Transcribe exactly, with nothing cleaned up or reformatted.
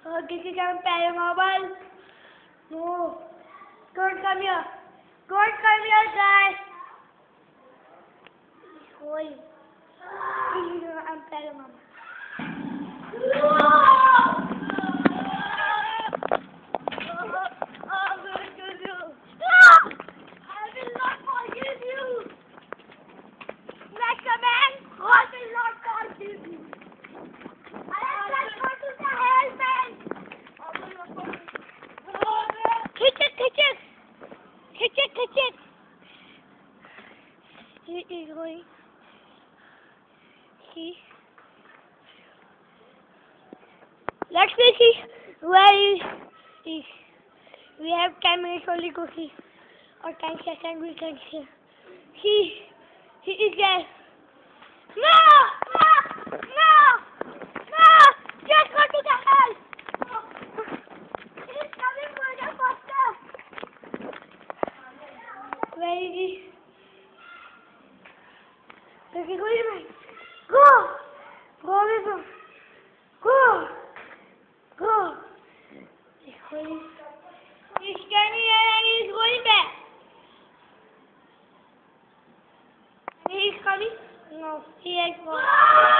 Okay, you can paranormal. No. Don't come here. Don't come here, guys. Oi. I'm paranormal. He is going. He. Let's see where is he. We have ten minutes only to see, or ten seconds we can see. He. He is there. No! No! No! No! Just go to the hell! He is coming for the faster. Where is he? Okay, go in. Go! Go away from. Go! Go! He's going. He's standing here and he's going back. He is coming? No, he has gone.